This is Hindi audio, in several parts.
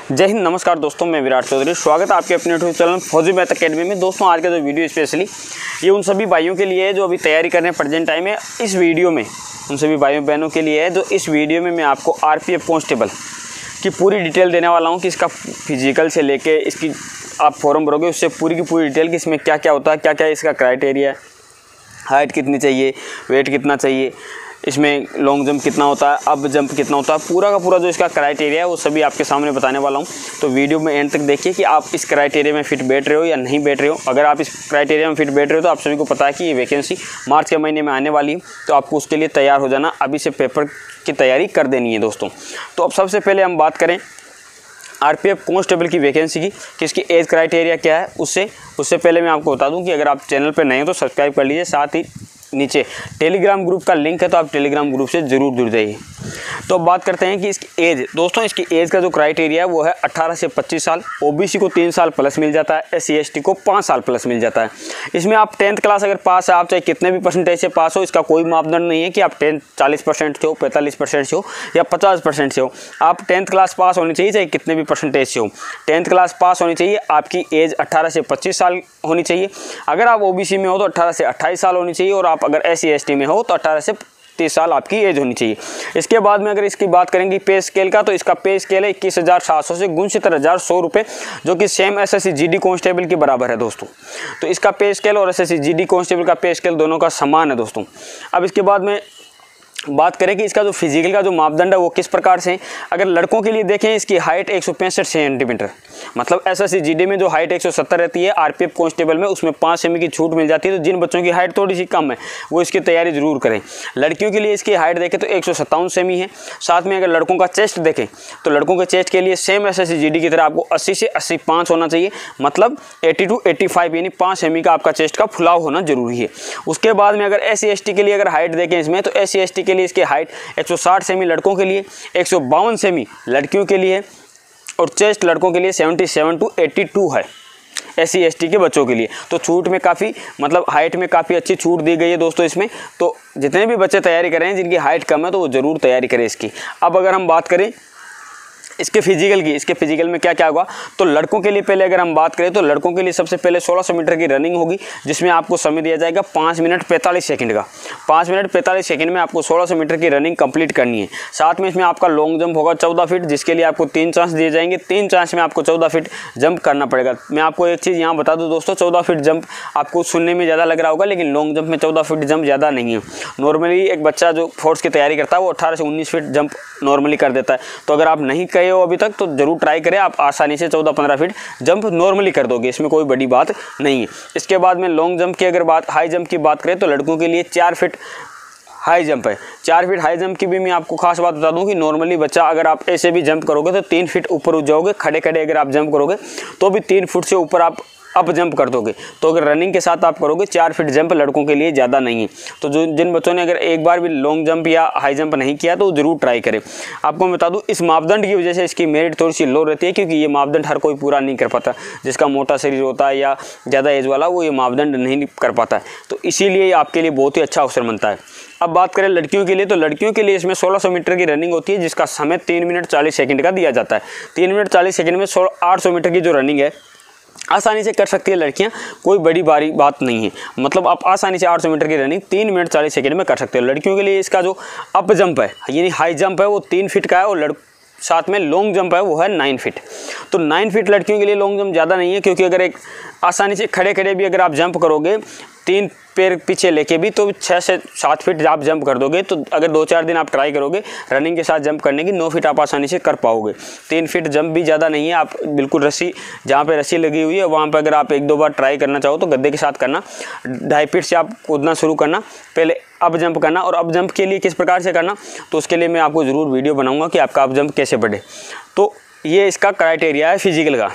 जय हिंद, नमस्कार दोस्तों, मैं विराट चौधरी। स्वागत है आपके अपने YouTube channel Fauji math academy में। दोस्तों, आज का जो वीडियो स्पेशली ये उन सभी भाइयों के लिए है जो अभी तैयारी कर रहे हैं प्रेजेंट टाइम में। इस वीडियो में उन सभी भाइयों बहनों के लिए है जो इस वीडियो में मैं आपको आरपीएफ कांस्टेबल की पूरी डिटेल देने वाला हूँ कि इसका फिजिकल से लेके इसकी आप फॉर्म भरोगे उससे पूरी की पूरी डिटेल कि इसमें क्या क्या होता है, क्या क्या इसका क्राइटेरिया है, हाइट कितनी चाहिए, वेट कितना चाहिए, इसमें लॉन्ग जंप कितना होता है, अब जंप कितना होता है, पूरा का पूरा जो इसका क्राइटेरिया है वो सभी आपके सामने बताने वाला हूँ। तो वीडियो में एंड तक देखिए कि आप इस क्राइटेरिया में फिट बैठ रहे हो या नहीं बैठ रहे हो। अगर आप इस क्राइटेरिया में फिट बैठ रहे हो तो आप सभी को पता है कि ये वैकेंसी मार्च के महीने में आने वाली है, तो आपको उसके लिए तैयार हो जाना, अभी से पेपर की तैयारी कर देनी है दोस्तों। तो अब सबसे पहले हम बात करें आरपीएफ कांस्टेबल की वैकेंसी की कि इसकी एज क्राइटेरिया क्या है। उससे पहले मैं आपको बता दूं कि अगर आप चैनल पर नए हो तो सब्सक्राइब कर लीजिए, साथ ही नीचे टेलीग्राम ग्रुप का लिंक है तो आप टेलीग्राम ग्रुप से ज़रूर जुड़ जाइए। तो अब बात करते हैं कि इसकी एज। दोस्तों, इसकी एज का जो क्राइटेरिया है वो है 18 से 25 साल। ओबीसी को 3 साल प्लस मिल जाता है, एससी एसटी को 5 साल प्लस मिल जाता है। इसमें आप 10th क्लास अगर पास है, आप चाहे कितने भी परसेंटेज से पास हो, इसका कोई मापदंड नहीं है कि आप 10th 40% से हो, 45% से हो या 50% से हो। आप 10th क्लास पास होनी चाहिए चाहे कितने भी परसेंटेज से हो। 10th क्लास पास होनी चाहिए, आपकी एज 18 से 25 साल होनी चाहिए। अगर आप ओबीसी में हो तो 18 से 28 साल होनी चाहिए, और आप अगर एससी एसटी में हो तो 18 से 30 साल आपकी एज होनी चाहिए। इसके बाद में अगर इसकी बात करेंगे पे स्केल का, तो इसका पे स्केल है 21,700 से 69,100 रुपये, जो कि सेम एसएससी जीडी कांस्टेबल के बराबर है दोस्तों। तो इसका पे स्केल और एसएससी जीडी कांस्टेबल का पे स्केल दोनों का समान है दोस्तों। अब इसके बाद में बात करें कि इसका जो फिजिकल का जो मापदंड है वो किस प्रकार से है। अगर लड़कों के लिए देखें, इसकी हाइट 165 सेंटीमीटर, मतलब एसएससी जीडी में जो हाइट 170 रहती है, आरपीएफ कांस्टेबल में उसमें 5 सेमी की छूट मिल जाती है। तो जिन बच्चों की हाइट थोड़ी सी कम है वो इसकी तैयारी जरूर करें। लड़कियों के लिए इसकी हाइट देखें तो 157 सेमी है। साथ में अगर लड़कों का चेस्ट देखें तो लड़कों के चेस्ट के लिए सेम एसएससी जीडी की तरह आपको 80 से 85 होना चाहिए, मतलब 80 to 85 यानी 5 सेमी का आपका चेस्ट का फुलाव होना जरूरी है। उसके बाद में अगर एससी एसटी के लिए अगर हाइट देखें इसमें, तो एससी एसटी के लिए इसकी हाइट 160 सेमी लड़कों के लिए, 152 सेमी लड़कियों के लिए, और चेस्ट लड़कों के लिए 77 to 82 है एससी एसटी के बच्चों के लिए। तो छूट में काफ़ी, मतलब हाइट में काफ़ी अच्छी छूट दी गई है दोस्तों इसमें। तो जितने भी बच्चे तैयारी कर रहे हैं जिनकी हाइट कम है तो वो ज़रूर तैयारी करें इसकी। अब अगर हम बात करें इसके फिजिकल की, इसके फिजिकल में क्या क्या होगा, तो लड़कों के लिए पहले अगर हम बात करें तो लड़कों के लिए सबसे पहले 1600 मीटर की रनिंग होगी, जिसमें आपको समय दिया जाएगा 5 मिनट 45 सेकंड का। 5 मिनट 45 सेकंड में आपको 1600 मीटर की रनिंग कंप्लीट करनी है। साथ में इसमें आपका लॉन्ग जंप होगा 14 फीट, जिसके लिए आपको 3 चांस दिए जाएंगे। 3 चांस में आपको 14 फीट जंप करना पड़ेगा। मैं आपको एक चीज़ यहाँ बता दूँ दोस्तों, 14 फीट जंप आपको सुनने में ज़्यादा लग रहा होगा, लेकिन लॉन्ग जंप में 14 फीट जंप ज़्यादा नहीं है। नॉर्मली एक बच्चा जो फोर्स की तैयारी करता है वो 18 से 19 फीट जंप नॉर्मली कर देता है। तो अगर आप नहीं कहे हो अभी तक तो जरूर ट्राई करें, आप आसानी से 14-15 फीट जंप नॉर्मली कर दोगे, इसमें कोई बड़ी बात नहीं है। इसके बाद में लॉन्ग जंप की अगर बात, हाई जंप की बात करें तो लड़कों के लिए 4 फीट हाई जंप है। 4 फीट हाई जंप की भी मैं आपको खास बात बता दूं कि नॉर्मली बच्चा अगर आप ऐसे भी जंप करोगे तो 3 फीट ऊपर उठ जाओगे। खड़े खड़े अगर आप जंप करोगे तो भी 3 फुट से ऊपर आप अप जंप कर दोगे। तो अगर रनिंग के साथ आप करोगे 4 फीट जंप लड़कों के लिए ज़्यादा नहीं है। तो जिन बच्चों ने अगर एक बार भी लॉन्ग जंप या हाई जंप नहीं किया तो ज़रूर ट्राई करें। आपको मैं बता दूं इस मापदंड की वजह से इसकी मेरिट थोड़ी सी लो रहती है, क्योंकि ये मापदंड हर कोई पूरा नहीं कर पाता। जिसका मोटा शरीर होता है या ज़्यादा एज वाला, वो ये मापदंड नहीं कर पाता है। तो इसीलिए आपके लिए बहुत ही अच्छा अवसर बनता है। अब बात करें लड़कियों के लिए, तो लड़कियों के लिए इसमें 1600 मीटर की रनिंग होती है, जिसका समय 3 मिनट 40 सेकंड का दिया जाता है। 3 मिनट 40 सेकंड में 800 मीटर की जो रनिंग है आसानी से कर सकती है लड़कियां, कोई बड़ी भारी बात नहीं है। मतलब आप आसानी से 800 मीटर की रनिंग 3 मिनट 40 सेकंड में कर सकते हो। लड़कियों के लिए इसका जो अप जंप है यानी हाई जंप है वो 3 फीट का है, और साथ में लॉन्ग जंप है वो है 9 फीट। तो 9 फीट लड़कियों के लिए लॉन्ग जंप ज़्यादा नहीं है, क्योंकि अगर एक आसानी से खड़े खड़े भी अगर आप जंप करोगे 3 पैर पीछे लेके भी, तो 6 से 7 फीट आप जंप कर दोगे। तो अगर 2-4 दिन आप ट्राई करोगे रनिंग के साथ जंप करने की, 9 फीट आप आसानी से कर पाओगे। 3 फीट जंप भी ज़्यादा नहीं है। आप बिल्कुल रस्सी, जहाँ पे रस्सी लगी हुई है वहाँ पर अगर आप 1-2 बार ट्राई करना चाहो तो गद्दे के साथ करना। 2.5 फीट से आप कूदना शुरू करना, पहले अप जंप करना। और अप जंप के लिए किस प्रकार से करना, तो उसके लिए मैं आपको ज़रूर वीडियो बनाऊँगा कि आपका अप जंप कैसे बढ़े। तो ये इसका क्राइटेरिया है फिजिकल का।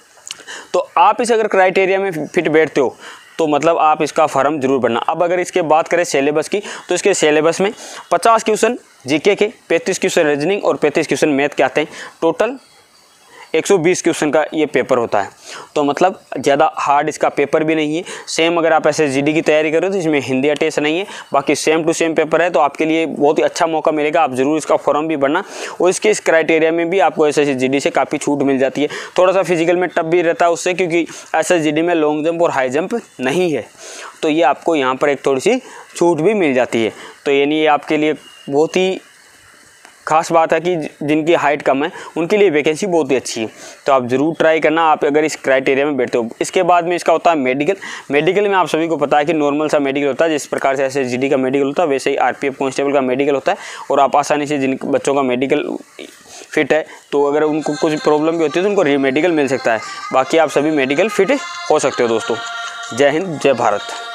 तो आप इस अगर क्राइटेरिया में फिट बैठते हो तो मतलब आप इसका फॉर्म जरूर भरना। अब अगर इसके बात करें सिलेबस की, तो इसके सिलेबस में 50 क्वेश्चन जीके के, 35 क्वेश्चन रीजनिंग और 35 क्वेश्चन मैथ के आते हैं। टोटल 120 क्वेश्चन का ये पेपर होता है। तो मतलब ज़्यादा हार्ड इसका पेपर भी नहीं है। सेम अगर आप SSGD की तैयारी करो तो इसमें हिंदी या टेस्ट नहीं है, बाकी सेम टू सेम पेपर है। तो आपके लिए बहुत ही अच्छा मौका मिलेगा, आप ज़रूर इसका फॉर्म भी भरना। और इसके इस क्राइटेरिया में भी आपको SSGD से काफ़ी छूट मिल जाती है। थोड़ा सा फिजिकल में टफ भी रहता है उससे, क्योंकि SSGD में लॉन्ग जंप और हाई जंप नहीं है, तो ये आपको यहाँ पर एक थोड़ी सी छूट भी मिल जाती है। तो यानी ये आपके लिए बहुत ही खास बात है कि जिनकी हाइट कम है उनके लिए वैकेंसी बहुत ही अच्छी है। तो आप ज़रूर ट्राई करना, आप अगर इस क्राइटेरिया में बैठते हो। इसके बाद में इसका होता है मेडिकल में आप सभी को पता है कि नॉर्मल सा मेडिकल होता है, जिस प्रकार से SSGD का मेडिकल होता है वैसे ही RPF कांस्टेबल का मेडिकल होता है। और आप आसानी से जिन बच्चों का मेडिकल फिट है, तो अगर उनको कुछ प्रॉब्लम भी होती है तो उनको रीमेडिकल मिल सकता है। बाकी आप सभी मेडिकल फिट हो सकते हो दोस्तों। जय हिंद, जय भारत।